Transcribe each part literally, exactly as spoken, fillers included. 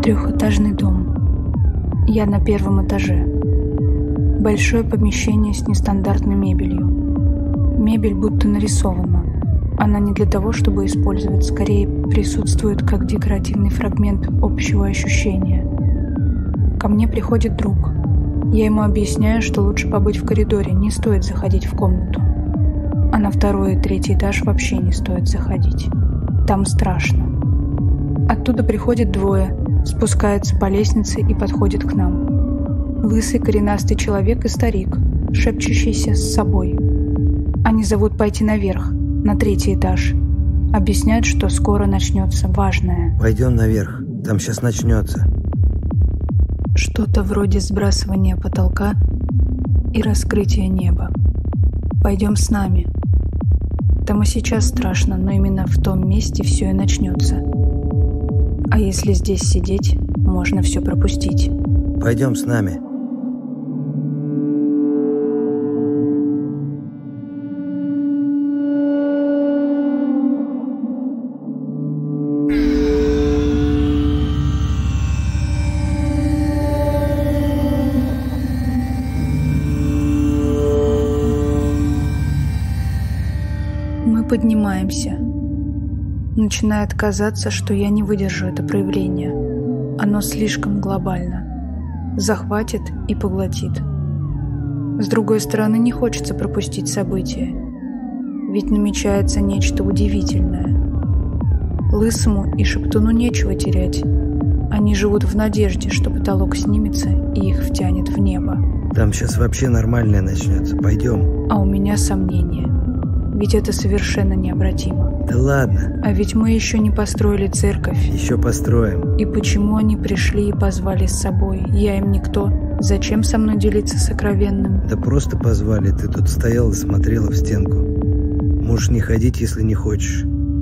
Трехэтажный дом. Я на первом этаже. Большое помещение с нестандартной мебелью. Мебель будто нарисована. Она не для того, чтобы использовать, скорее присутствует как декоративный фрагмент общего ощущения. Ко мне приходит друг. Я ему объясняю, что лучше побыть в коридоре, не стоит заходить в комнату. А на второй и третий этаж вообще не стоит заходить. Там страшно. Оттуда приходят двое, спускаются по лестнице и подходят к нам. Лысый коренастый человек и старик, шепчущийся с собой. Они зовут пойти наверх, на третий этаж. Объясняют, что скоро начнется важное. Пойдем наверх, там сейчас начнется. Что-то вроде сбрасывания потолка и раскрытия неба. Пойдем с нами. Там и сейчас страшно, но именно в том месте все и начнется. А если здесь сидеть, можно все пропустить. Пойдем с нами. Мы поднимаемся. Начинает казаться, что я не выдержу это проявление. Оно слишком глобально. Захватит и поглотит. С другой стороны, не хочется пропустить события. Ведь намечается нечто удивительное. Лысому и Шептуну нечего терять. Они живут в надежде, что потолок снимется и их втянет в небо. Там сейчас вообще нормальное начнется. Пойдем. А у меня сомнения. Ведь это совершенно необратимо. Да ладно. А ведь мы еще не построили церковь. Еще построим. И почему они пришли и позвали с собой? Я им никто. Зачем со мной делиться сокровенным? Да просто позвали. Ты тут стояла и смотрела в стенку. Можешь не ходить, если не хочешь.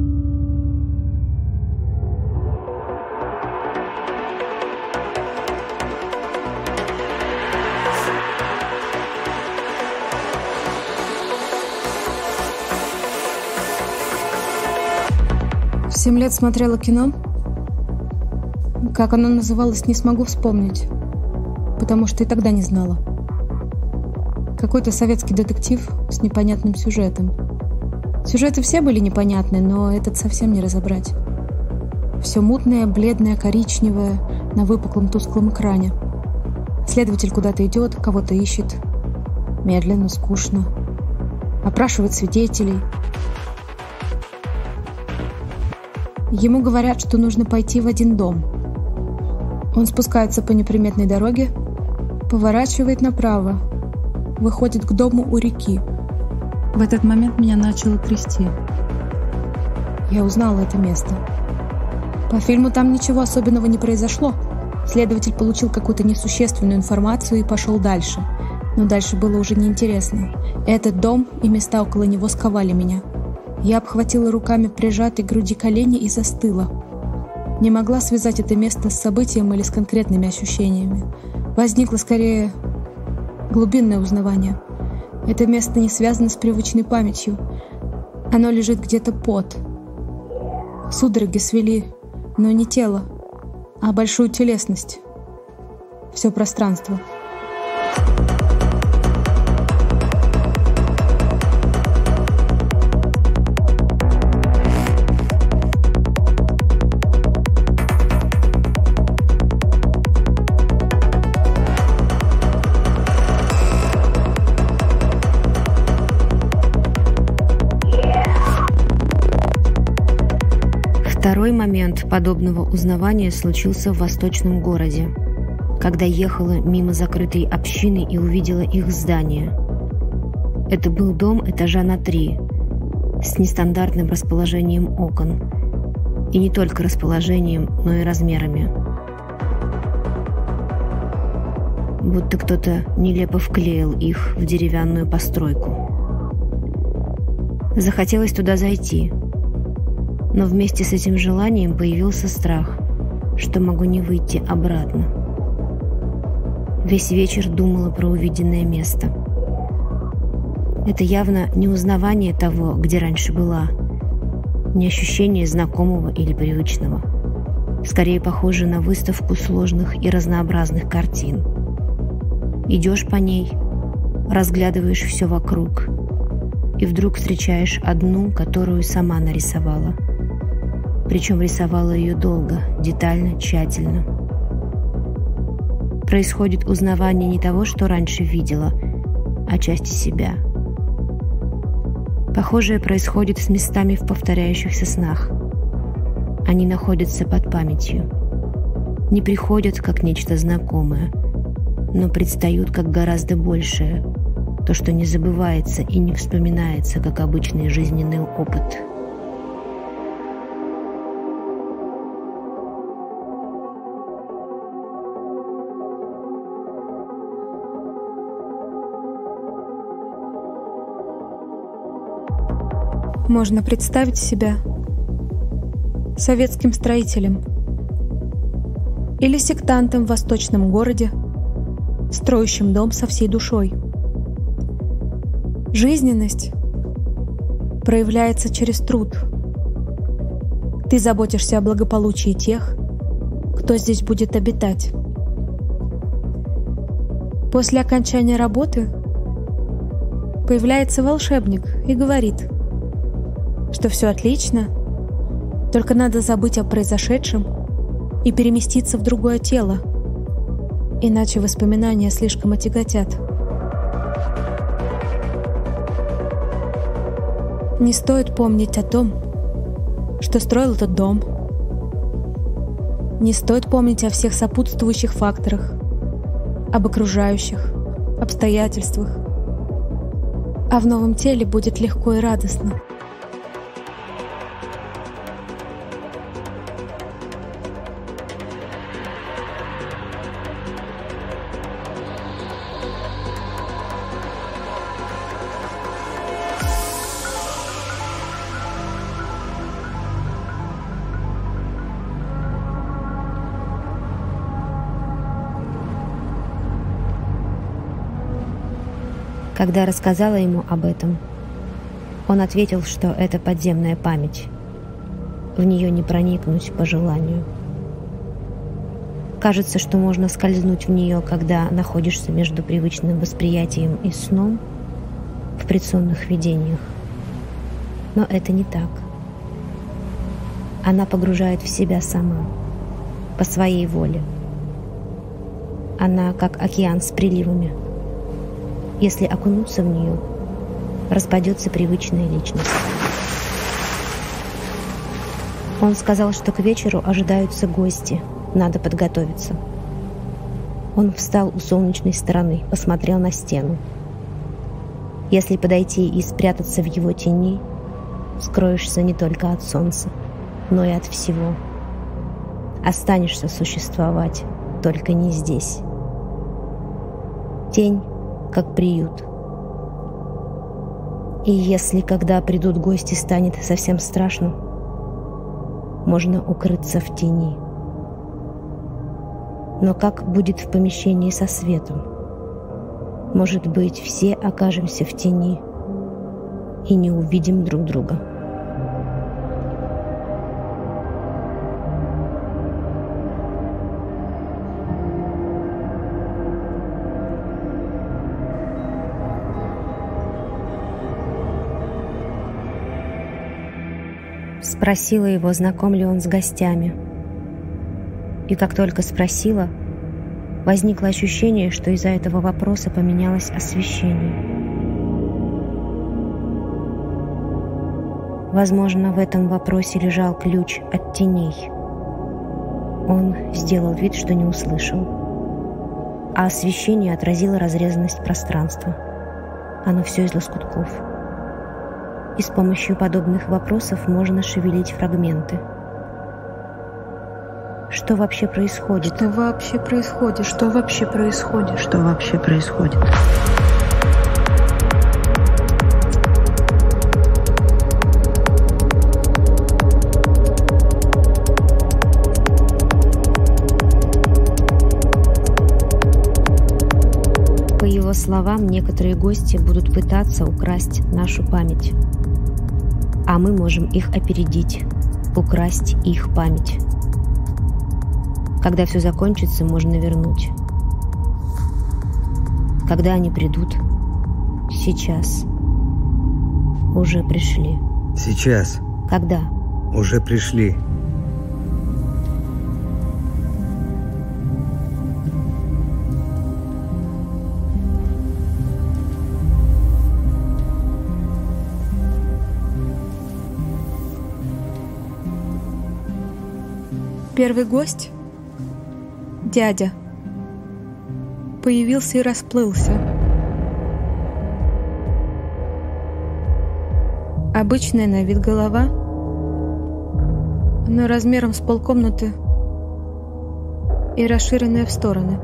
В семь лет смотрела кино. Как оно называлось, не смогу вспомнить, потому что и тогда не знала. Какой-то советский детектив с непонятным сюжетом. Сюжеты все были непонятны, но этот совсем не разобрать. Все мутное, бледное, коричневое на выпуклом тусклом экране. Следователь куда-то идет, кого-то ищет. Медленно, скучно. Опрашивает свидетелей. Ему говорят, что нужно пойти в один дом. Он спускается по неприметной дороге, поворачивает направо, выходит к дому у реки. В этот момент меня начало трясти. Я узнала это место. По фильму там ничего особенного не произошло. Следователь получил какую-то несущественную информацию и пошел дальше. Но дальше было уже неинтересно. Этот дом и места около него сковали меня. Я обхватила руками прижатые к груди колени и застыла. Не могла связать это место с событием или с конкретными ощущениями. Возникло скорее глубинное узнавание. Это место не связано с привычной памятью. Оно лежит где-то под. Судороги свели, но не тело, а большую телесность. Все пространство. Второй момент подобного узнавания случился в восточном городе, когда ехала мимо закрытой общины и увидела их здание. Это был дом этажа на три, с нестандартным расположением окон. И не только расположением, но и размерами. Будто кто-то нелепо вклеил их в деревянную постройку. Захотелось туда зайти. Но вместе с этим желанием появился страх, что могу не выйти обратно. Весь вечер думала про увиденное место. Это явно не узнавание того, где раньше была, не ощущение знакомого или привычного. скорее похожа на выставку сложных и разнообразных картин. Идешь по ней, разглядываешь все вокруг, и вдруг встречаешь одну, которую сама нарисовала. Причем рисовала ее долго, детально, тщательно. Происходит узнавание не того, что раньше видела, а части себя. Похожее происходит с местами в повторяющихся снах. Они находятся под памятью. Не приходят как нечто знакомое, но предстают как гораздо большее, то, что не забывается и не вспоминается, как обычный жизненный опыт. Можно представить себя советским строителем или сектантом в восточном городе, строящим дом со всей душой. Жизненность проявляется через труд. Ты заботишься о благополучии тех, кто здесь будет обитать. После окончания работы появляется волшебник и говорит, что все отлично, только надо забыть о произошедшем и переместиться в другое тело, иначе воспоминания слишком отяготят. Не стоит помнить о том, что строил этот дом. Не стоит помнить о всех сопутствующих факторах, об окружающих, обстоятельствах. А в новом теле будет легко и радостно. Когда рассказала ему об этом, он ответил, что это подземная память. В нее не проникнуть по желанию. Кажется, что можно скользнуть в нее, когда находишься между привычным восприятием и сном в предсонных видениях. Но это не так. Она погружает в себя сама, по своей воле. Она как океан с приливами. Если окунуться в нее, распадется привычная личность. Он сказал, что к вечеру ожидаются гости, надо подготовиться. Он встал у солнечной стороны, посмотрел на стену. Если подойти и спрятаться в его тени, скроешься не только от солнца, но и от всего. Останешься существовать, только не здесь. Тень как приют. И если, когда придут гости, станет совсем страшно, можно укрыться в тени. Но как будет в помещении со светом? Может быть, все окажемся в тени и не увидим друг друга. Спросила его, знаком ли он с гостями. И как только спросила, возникло ощущение, что из-за этого вопроса поменялось освещение. Возможно, в этом вопросе лежал ключ от теней. Он сделал вид, что не услышал. А освещение отразило разрезанность пространства. Оно все из лоскутков. И с помощью подобных вопросов можно шевелить фрагменты. Что вообще происходит? Что вообще происходит? Что вообще происходит? Что вообще происходит? По его словам, некоторые гости будут пытаться украсть нашу память. А мы можем их опередить, украсть их память. Когда все закончится, можно вернуть. Когда они придут? Сейчас. Уже пришли. Сейчас. Когда? Уже пришли. Первый гость, дядя, появился и расплылся. Обычная на вид голова, но размером с полкомнаты и расширенная в стороны.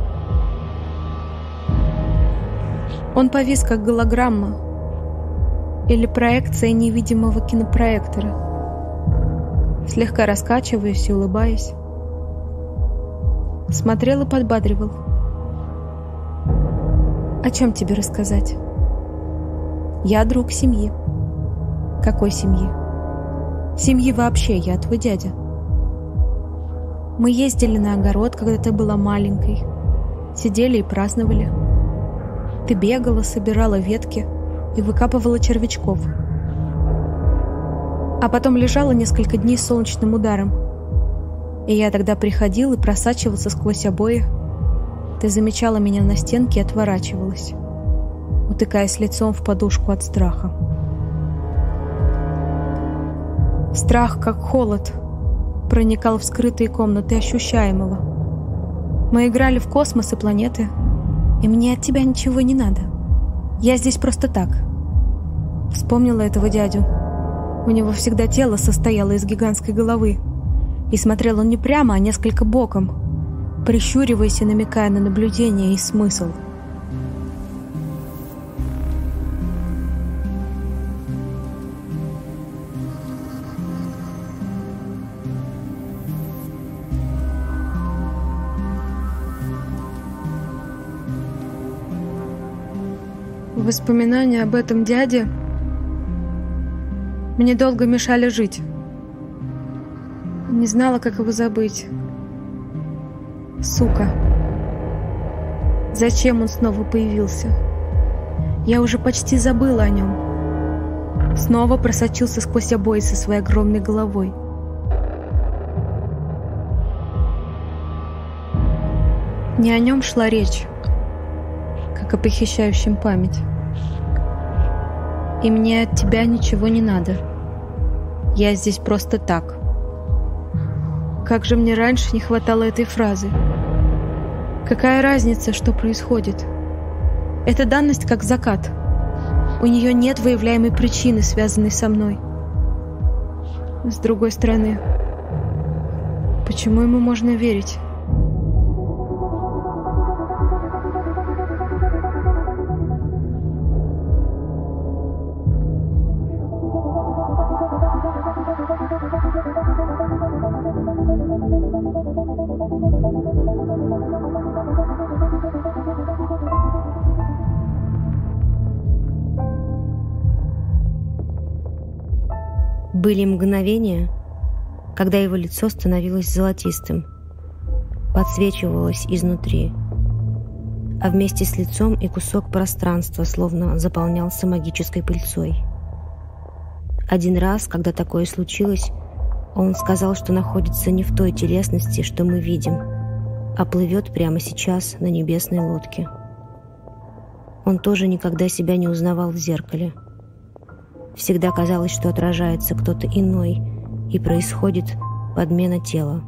Он повис как голограмма или проекция невидимого кинопроектора, слегка раскачиваясь и улыбаясь. Смотрел и подбадривал. О чем тебе рассказать? Я друг семьи. Какой семьи? Семьи вообще, я твой дядя. Мы ездили на огород, когда ты была маленькой. Сидели и праздновали. Ты бегала, собирала ветки и выкапывала червячков. А потом лежала несколько дней с солнечным ударом. И я тогда приходил и просачивался сквозь обои. Ты замечала меня на стенке и отворачивалась, утыкаясь лицом в подушку от страха. Страх, как холод, проникал в скрытые комнаты ощущаемого. Мы играли в космос и планеты, и мне от тебя ничего не надо. Я здесь просто так. Вспомнила этого дядю. У него всегда тело состояло из гигантской головы, и смотрел он не прямо, а несколько боком, прищуриваясь и намекая на наблюдение и смысл. Воспоминания об этом дяде мне долго мешали жить. Не знала, как его забыть. Сука. Зачем он снова появился? Я уже почти забыла о нем. Снова просочился сквозь обои со своей огромной головой. Не о нем шла речь, как о похищающем память. И мне от тебя ничего не надо. Я здесь просто так. Как же мне раньше не хватало этой фразы. Какая разница, что происходит? Эта данность как закат. У нее нет выявляемой причины, связанной со мной. С другой стороны, почему ему можно верить? Были мгновения, когда его лицо становилось золотистым, подсвечивалось изнутри, а вместе с лицом и кусок пространства словно заполнялся магической пыльцой. Один раз, когда такое случилось, он сказал, что находится не в той телесности, что мы видим, а плывет прямо сейчас на небесной лодке. Он тоже никогда себя не узнавал в зеркале. Всегда казалось, что отражается кто-то иной, и происходит подмена тела.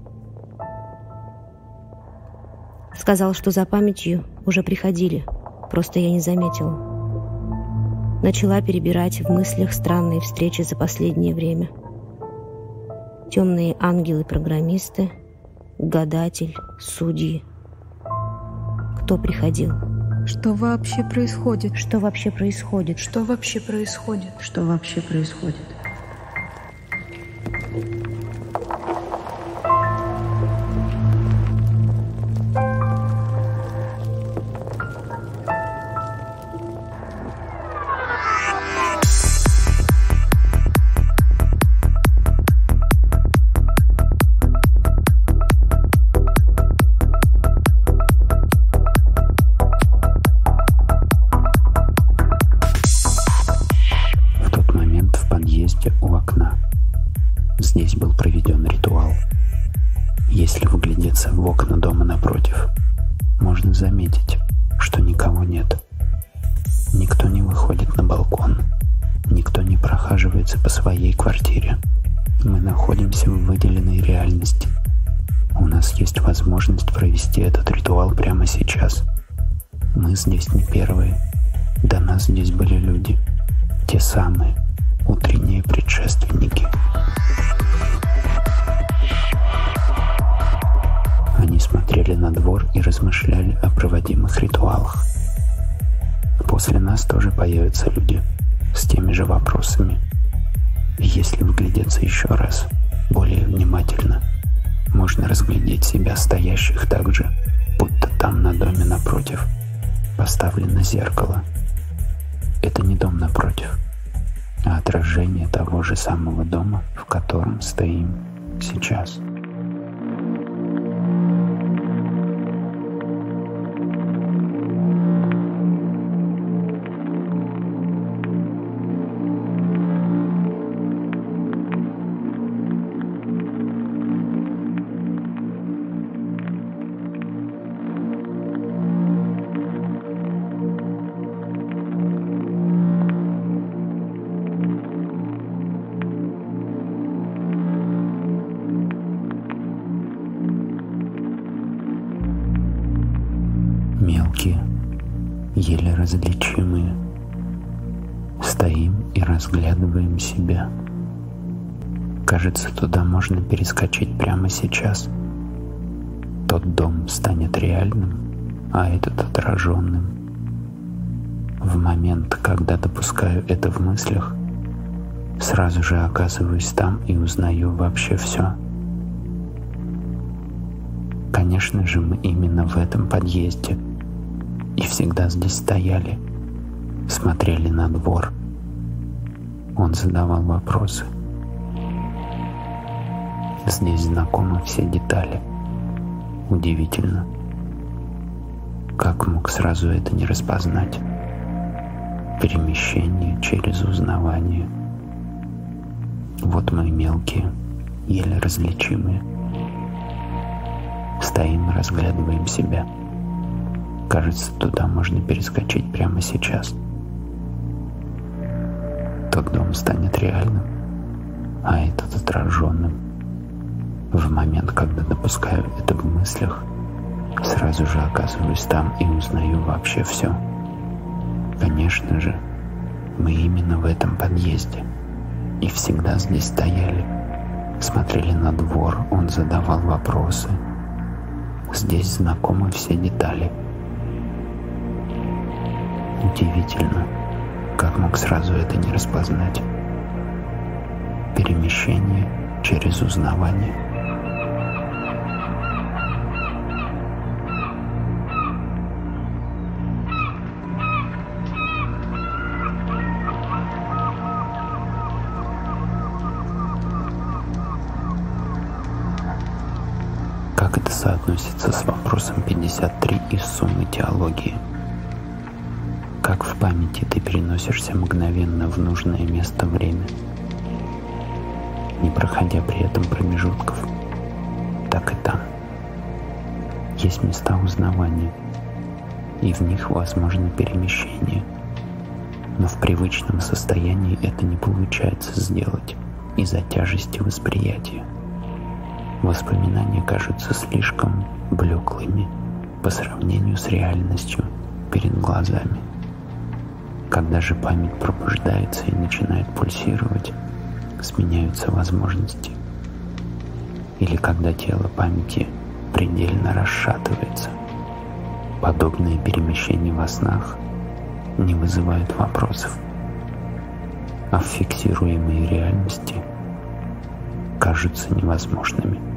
Сказал, что за памятью уже приходили, просто я не заметила. Начала перебирать в мыслях странные встречи за последнее время. Темные ангелы-программисты, гадатель, судьи. Кто приходил? Что вообще происходит? Что вообще происходит? Что вообще происходит? Что вообще происходит? Если вглядеться в окна дома напротив, можно заметить, что никого нет. Никто не выходит на балкон, никто не прохаживается по своей квартире. Мы находимся в выделенной реальности. У нас есть возможность провести этот ритуал прямо сейчас. Мы здесь не первые. До нас здесь были люди. Те самые утренние предшественники. Они смотрели на двор и размышляли о проводимых ритуалах. После нас тоже появятся люди с теми же вопросами. И если вглядеться еще раз, более внимательно, можно разглядеть себя стоящих так же, будто там на доме напротив поставлено зеркало. Это не дом напротив, а отражение того же самого дома, в котором стоим сейчас. Мелкие, еле различимые. Стоим и разглядываем себя. Кажется, туда можно перескочить прямо сейчас. Тот дом станет реальным, а этот отраженным. В момент, когда допускаю это в мыслях, сразу же оказываюсь там и узнаю вообще все. Конечно же, мы именно в этом подъезде. И всегда здесь стояли, смотрели на двор. Он задавал вопросы. Здесь знакомы все детали. Удивительно. Как мог сразу это не распознать? Перемещение через узнавание. Вот мы мелкие, еле различимые. Стоим и разглядываем себя. Кажется, туда можно перескочить прямо сейчас. Тот дом станет реальным, а этот отраженным. В момент, когда допускаю это в мыслях, сразу же оказываюсь там и узнаю вообще все. Конечно же, мы именно в этом подъезде. И всегда здесь стояли, смотрели на двор, он задавал вопросы. Здесь знакомы все детали. Удивительно, как мог сразу это не распознать. Перемещение через узнавание. Как это соотносится с вопросом пятьдесят три из суммы теологии? Как в памяти ты переносишься мгновенно в нужное место-время, не проходя при этом промежутков, так и там. Есть места узнавания, и в них возможно перемещение, но в привычном состоянии это не получается сделать из-за тяжести восприятия. Воспоминания кажутся слишком блеклыми по сравнению с реальностью перед глазами. Когда же память пробуждается и начинает пульсировать, сменяются возможности. Или когда тело памяти предельно расшатывается. Подобные перемещения во снах не вызывают вопросов, а в фиксируемой реальности кажутся невозможными.